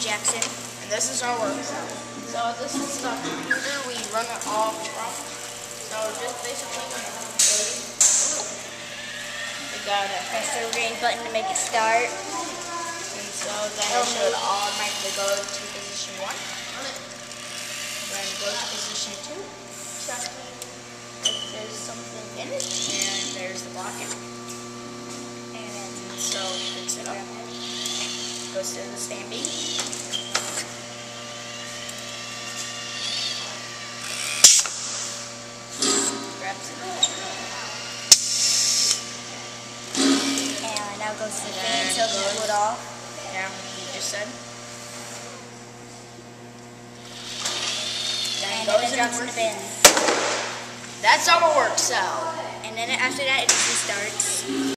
Jackson. And this is our work cell. So this is the computer we run it off from. So just basically, we got a Press the green button to make it start. and so then it should automatically go to position 1. Then go to position 2. Check if there's something in it. And there's the block. And so fix it up. Goes to the stand B. Grabs it. And now goes to the fan so it can cool it off. Yeah, you just said. And Then then it drops in the bin. That's our work cell. And then after that it restarts.